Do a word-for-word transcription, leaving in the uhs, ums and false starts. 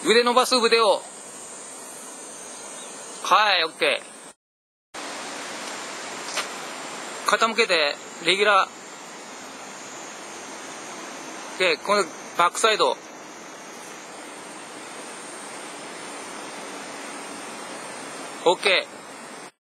腕伸ばす腕を。はい、オッケー。傾けてレギュラーで、このバックサイド。オッケー。